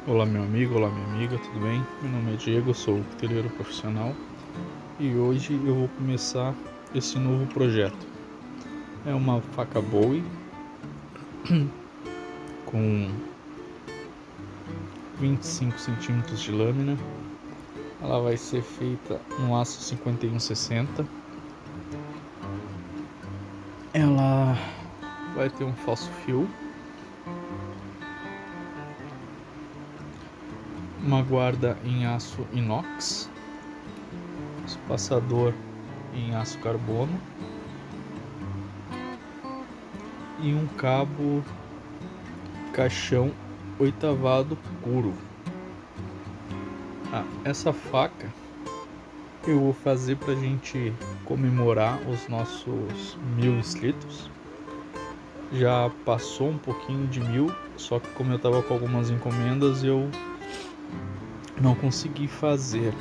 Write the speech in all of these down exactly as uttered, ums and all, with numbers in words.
Olá meu amigo, olá minha amiga, tudo bem? Meu nome é Diego, eu sou cuteleiro profissional e hoje eu vou começar esse novo projeto. É uma faca Bowie com vinte e cinco centímetros de lâmina. Ela vai ser feita no aço cinquenta e um sessenta. Ela vai ter um falso fio, uma guarda em aço inox, espaçador em aço carbono e um cabo caixão oitavado puro. Ah, essa faca eu vou fazer pra gente comemorar os nossos mil inscritos. Já passou um pouquinho de mil, só que como eu tava com algumas encomendas eu não consegui fazer.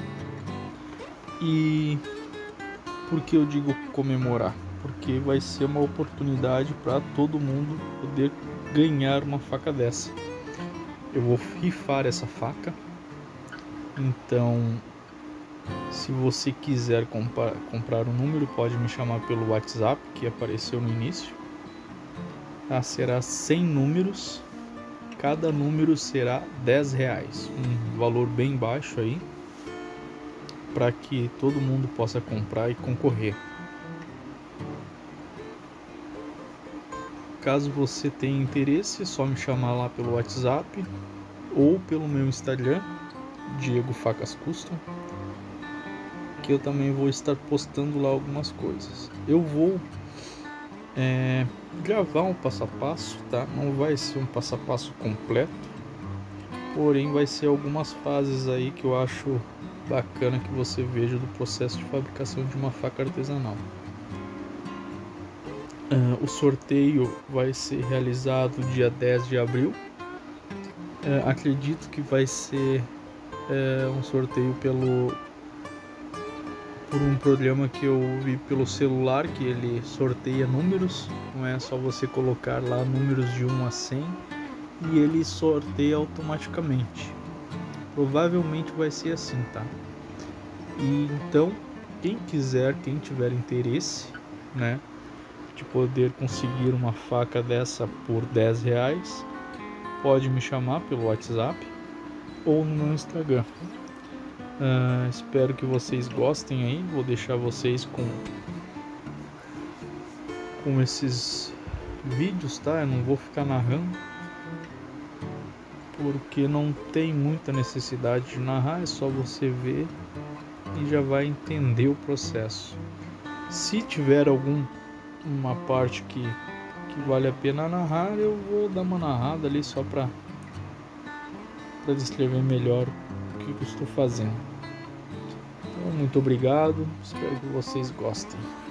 E por que eu digo comemorar? Porque vai ser uma oportunidade para todo mundo poder ganhar uma faca dessa. Eu vou rifar essa faca, então se você quiser comprar, comprar um número, pode me chamar pelo WhatsApp que apareceu no início. Tá? Será cem números, cada número será dez reais, um valor bem baixo aí, para que todo mundo possa comprar e concorrer. Caso você tenha interesse, é só me chamar lá pelo WhatsApp ou pelo meu Instagram, Diego Facas Custom, que eu também vou estar postando lá algumas coisas. Eu vou é, gravar um passo a passo, tá? Não vai ser um passo a passo completo, porém vai ser algumas fases aí que eu acho bacana que você veja do processo de fabricação de uma faca artesanal. Uh, o sorteio vai ser realizado dia dez de abril. Uh, acredito que vai ser uh, um sorteio pelo por um programa que eu vi pelo celular, que ele sorteia números. Não é só você colocar lá números de um a cem e ele sorteia automaticamente. Provavelmente vai ser assim, tá? E então, quem quiser, quem tiver interesse, né, de poder conseguir uma faca dessa por dez reais, pode me chamar pelo WhatsApp ou no meu Instagram. Uh, espero que vocês gostem aí. Vou deixar vocês com com esses vídeos, tá? Eu não vou ficar narrando porque não tem muita necessidade de narrar, é só você ver e já vai entender o processo. Se tiver algum uma parte que, que vale a pena narrar, eu vou dar uma narrada ali só para para descrever melhor o que eu estou fazendo. Então, muito obrigado, espero que vocês gostem.